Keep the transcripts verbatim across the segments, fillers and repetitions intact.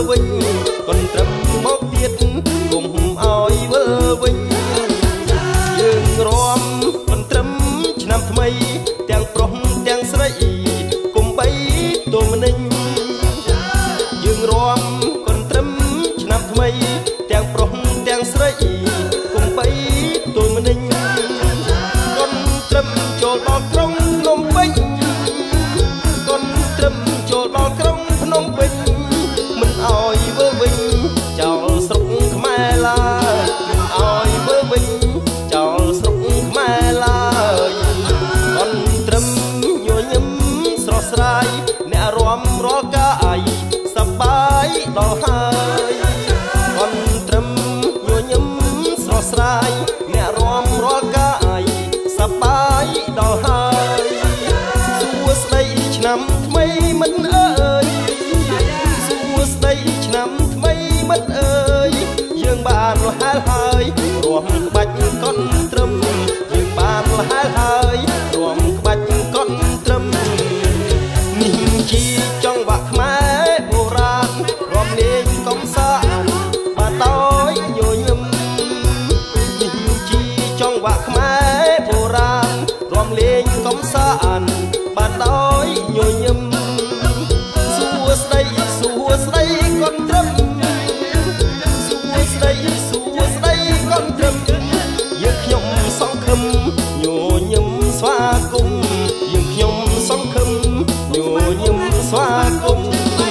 វិញកូនត្រឹមមកទៀតគុំឲ្យវើវិញយើងរាំកូនត្រឹមឆ្នាំថ្មីទាំងប្រុសទាំងស្រីគុំបីទូមនិញយើងរាំកូនត្រឹមឆ្នាំថ្មីទាំងប្រុសទាំងស្រីគុំបីទូមនិញកូនត្រឹមចូលដល់ក្រុងភ្នំពេញកូនត្រឹមចូលដល់ក្រុងភ្នំពេញមិនអោយវើវិញចោលស្រុកខ្មែរឡើយមិនអោយវើវិញចោលស្រុកខ្មែរឡើយកូនត្រឹមញញឹមស្រស់ស្រាយអ្នករាំរាល់កាយសប្បាយដល់ហើយកូនត្រឹមញញឹមស្រស់ស្រាយអ្នករាំរាល់កាយសប្បាយដល់ហើយសួស្ដីឆ្នាំថ្មីមិនអើយសួស្ដីឆ្នាំថ្មីមិត្តអើយយើងបានលះហើយរួមក្បាច់កូនត្រឹមយើងបានលះហើយរួមក្បាច់កូនត្រឹមនេះជាចង្វាក់ខ្មែរបុរាណរួមលេងកំសាន្តបានដោយញញឹមនេះជាចង្វាក់ខ្មែរបុរាណរួមលេងកំសាន្តបានដោយញញឹមសួស្ដីសួស្ដីកូនត្រឹមសួស្ដីសួស្ដីកូនត្រឹមយើងខ្ញុំសង្ឃឹមញញឹមស្វាគមន៍យើងខ្ញុំសង្ឃឹមញញឹមស្វាគមន៍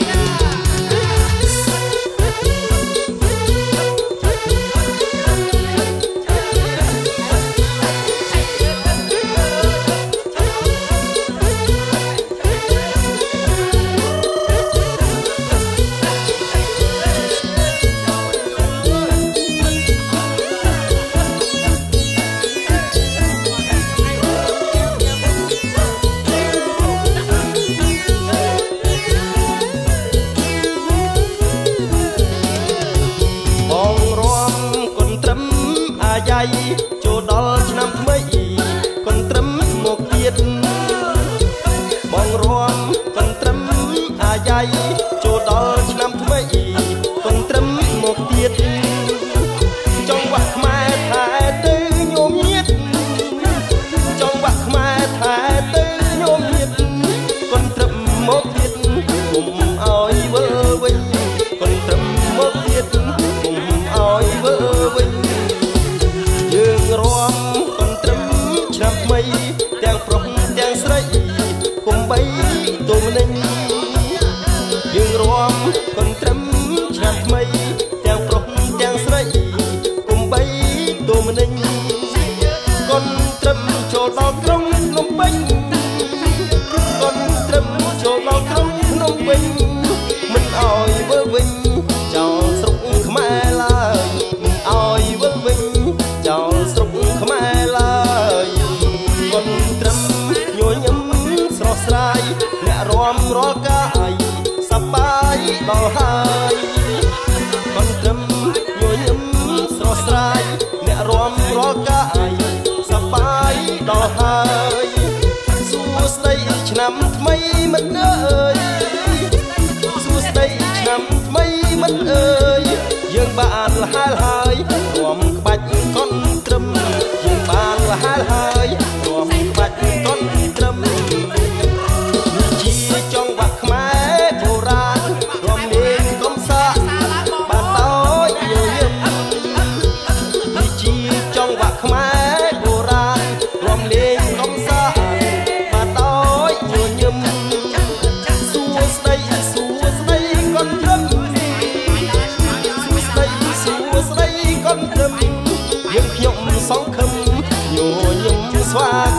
ចូលដល់ឆ្នាំថ្មីកូនត្រឹមមកទៀតបងរាំកូនត្រឹមអាយ៉ៃចូលដល់ឆ្នាំថ្មីកូនត្រឹមមកទៀតចង្វាក់ខ្មែរថែទៅញោមញាតចង្វាក់ខ្មែរថែទៅញោមញាតកូនត្រឹមមកទៀតគុំឲ្យវើវិញកូនត្រឹមមកទៀតគុំឲ្យវើវិញយើងរាំកូនត្រឹមឆ្នាំថ្មីទាំងប្រុសទាំងស្រីគុំបីទូមនិញយើងរាំកូនត្រឹមឆ្នាំថ្មីទាំងប្រុសទាំងស្រីគុំបីទូមនិញកូនត្រឹមចូលដល់ក្រុងភ្នំពេញកូនត្រឹមចូលដល់ក្រុងភ្នំពេញមិនអោយវើវិញចោលស្រុកខ្មែរឡើយមិនអោយវើវិញចោលស្រុកខ្មែរឡើយកូនត្រឹមញញឹមស្រស់ស្រាយអ្នករាំរាល់កាយសប្បាយដល់ហើយកូនត្រឹមញញឹមស្រស់ស្រាយអ្នករាំរាល់កាយសប្បាយដល់ហើយសួស្ដីឆ្នាំថ្មីមិត្តអើយសួស្ដីឆ្នាំថ្មីមិត្តអើយយើងបានលះហើយរួមក្បាច់កូនត្រឹមយើងបានលះហើយរួមក្បាច់កូនត្រឹមនេះជាចង្វាក់ខ្មែរបុរាណរួមលេងកំសាន្តបានដោយញញឹមនេះជាចង្វាក់ខ្មែរបុរាណរួមលេងកំសាន្តបានដោយញញឹមសួស្ដីសួស្ដីកូនត្រឹមសួស្ដីសួស្ដីកូនត្រឹមយើងខ្ញុំសង្ឃឹមញញឹមស្វា